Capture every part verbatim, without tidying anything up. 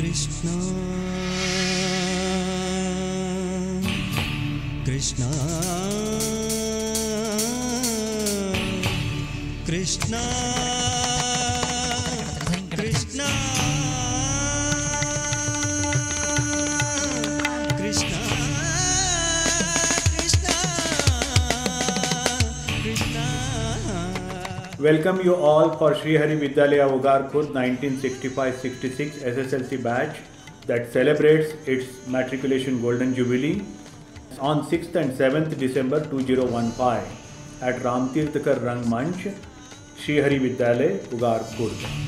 Krishna Krishna Krishna Krishna Krishna Welcome you all for Sri Hari Vidyalaya Ugarkhurd nineteen sixty-five sixty-six S S L C batch that celebrates its matriculation golden jubilee on sixth and seventh December two thousand fifteen at Ramtirthakar Rangmanch, Sri Hari Vidyalaya Ugarkhurd.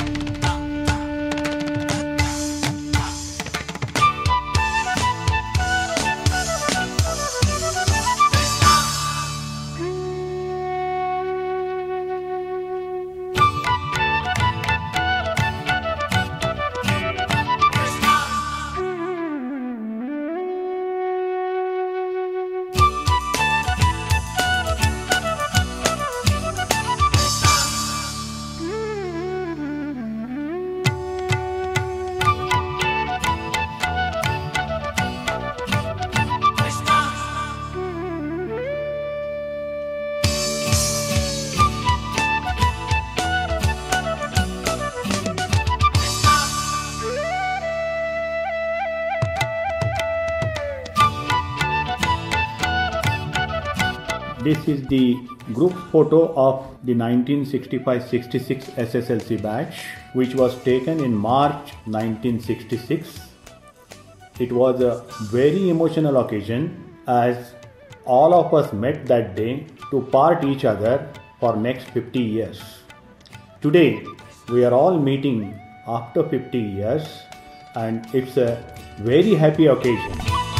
This is the group photo of the nineteen sixty-five sixty-six S S L C batch, which was taken in March nineteen sixty-six. It was a very emotional occasion as all of us met that day to part each other for next fifty years. Today, we are all meeting after fifty years and it's a very happy occasion.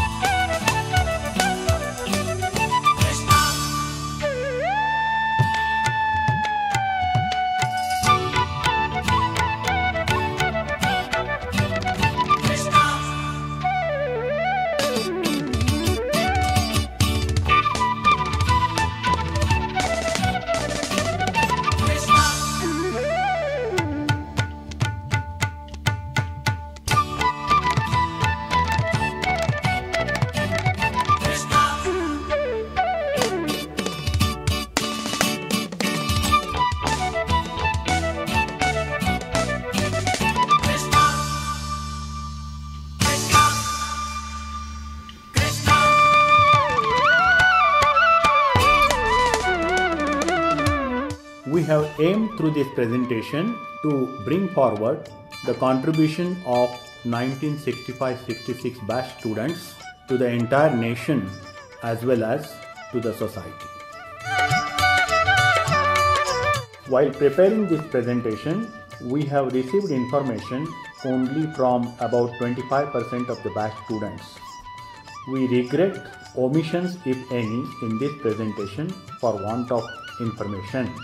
We have aimed through this presentation to bring forward the contribution of nineteen sixty-five sixty-six batch students to the entire nation as well as to the society. While preparing this presentation, we have received information only from about twenty-five percent of the batch students. We regret omissions, if any, in this presentation for want of information.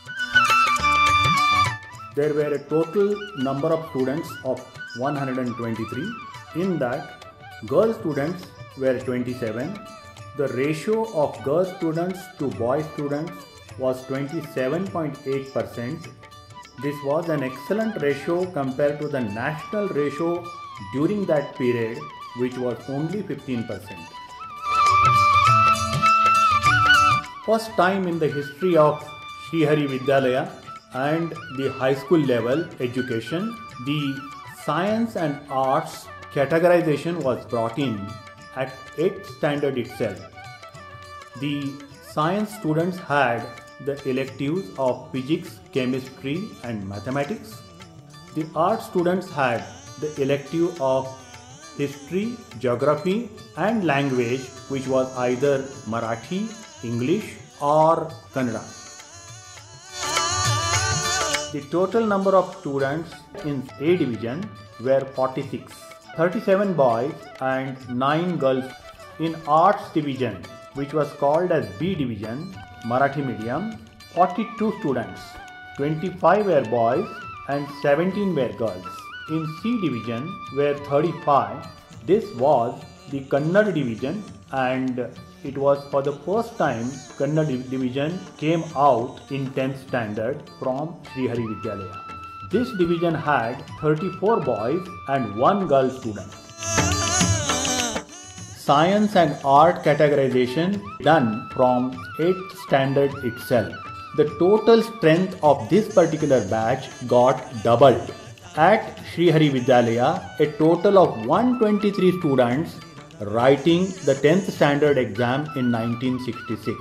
There were a total number of students of one hundred twenty-three. In that, girl students were twenty-seven. The ratio of girl students to boy students was twenty-seven point eight percent. This was an excellent ratio compared to the national ratio during that period, which was only fifteen percent. First time in the history of Sri Hari Vidyalaya and the high school level education, the science and arts categorization was brought in at eighth standard itself. The science students had the electives of physics, chemistry and mathematics. The art students had the elective of history, geography and language, which was either Marathi, English or Kannada. The total number of students in A division were forty-six, thirty-seven boys and nine girls. In arts division, which was called as B division, Marathi medium, forty-two students, twenty-five were boys and seventeen were girls. In C division were thirty-five. This was the Kannada division and it was for the first time Kannada division came out in tenth standard from Sri Hari Vidyalaya. This division had thirty-four boys and one girl student. Science and art categorization done from eighth standard itself. The total strength of this particular batch got doubled. At Sri Hari Vidyalaya, a total of one hundred twenty-three students writing the tenth standard exam in nineteen sixty-six.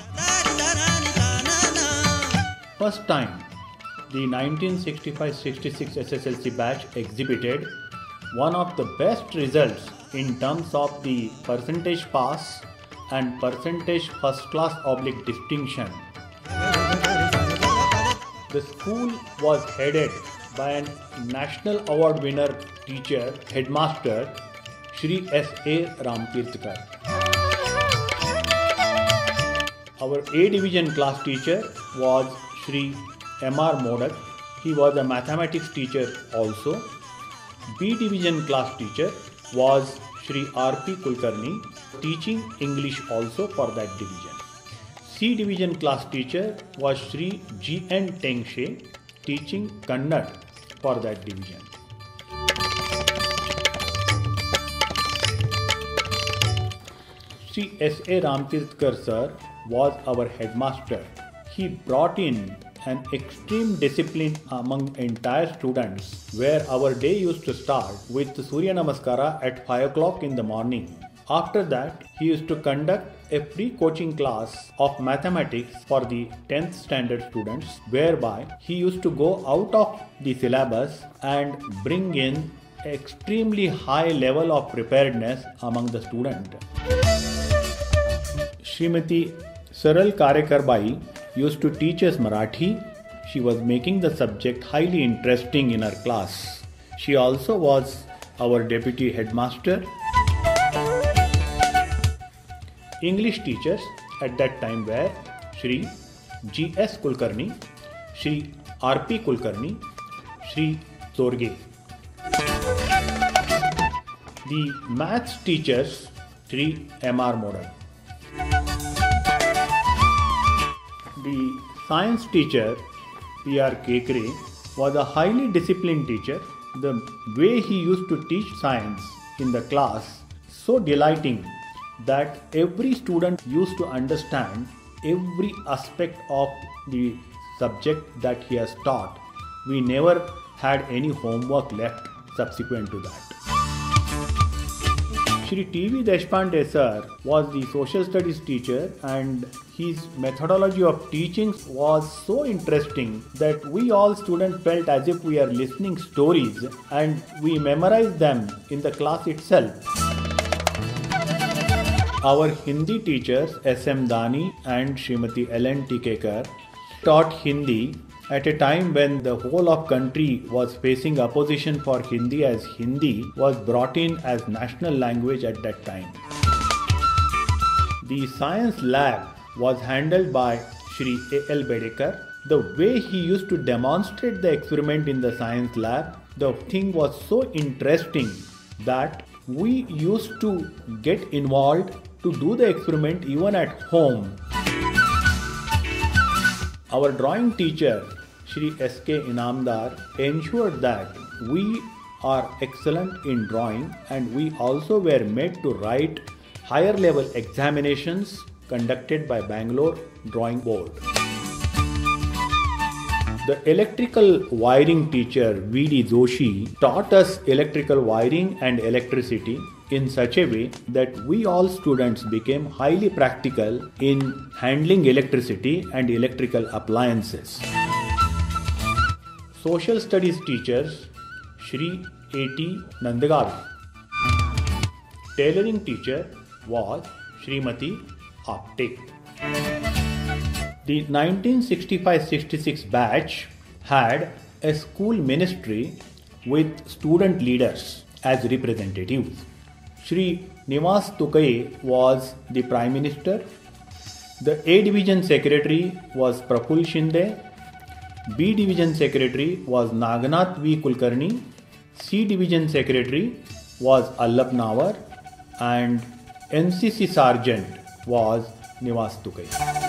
First time, the nineteen sixty-five sixty-six S S L C batch exhibited one of the best results in terms of the percentage pass and percentage first class oblique distinction. The school was headed by a national award winner teacher, headmaster, Shri S A Ramtirthkar. Our A division class teacher was Shri M R Modak. He was a mathematics teacher also. B division class teacher was Shri R P Kulkarni, teaching English also for that division. C division class teacher was Shri G N Tengshe, teaching Kannada for that division. Shri S A Ramtirthkar sir was our headmaster. He brought in an extreme discipline among entire students, where our day used to start with Surya Namaskara at five o'clock in the morning. After that, he used to conduct a pre-coaching class of mathematics for the tenth standard students, whereby he used to go out of the syllabus and bring in extremely high level of preparedness among the student. Srimati Saral Karekar Bai used to teach us Marathi. She was making the subject highly interesting in her class. She also was our deputy headmaster. English teachers at that time were Shri G S Kulkarni, Shri R P Kulkarni, Shri Sorge. The maths teachers, Shri M R Modak. The science teacher, P R Kekre, was a highly disciplined teacher. The way he used to teach science in the class, so delighting that every student used to understand every aspect of the subject that he has taught. We never had any homework left subsequent to that. Shri T V Deshpande sir was the social studies teacher, and his methodology of teaching was so interesting that we all students felt as if we are listening stories, and we memorized them in the class itself. Our Hindi teachers S M Dani and Srimati L N Tikekar taught Hindi at a time when the whole of country was facing opposition for Hindi, as Hindi was brought in as national language at that time. The science lab was handled by Shri A L Bedekar. The way he used to demonstrate the experiment in the science lab, the thing was so interesting that we used to get involved to do the experiment even at home. Our drawing teacher, Shri S K Inamdar, ensured that we are excellent in drawing, and we also were made to write higher level examinations conducted by Bangalore Drawing Board. The electrical wiring teacher V D Joshi taught us electrical wiring and electricity in such a way that we all students became highly practical in handling electricity and electrical appliances. Social studies teachers Shri A T Nandagavi. Tailoring teacher was Srimati Apte. The nineteen sixty-five sixty-six batch had a school ministry with student leaders as representatives. Shri Nivas Tukai was the Prime Minister. The A Division Secretary was Praful Shinde. B Division Secretary was Naganath V. Kulkarni. C Division Secretary was Allap Nawar. And N C C Sergeant was Nivas Tukai.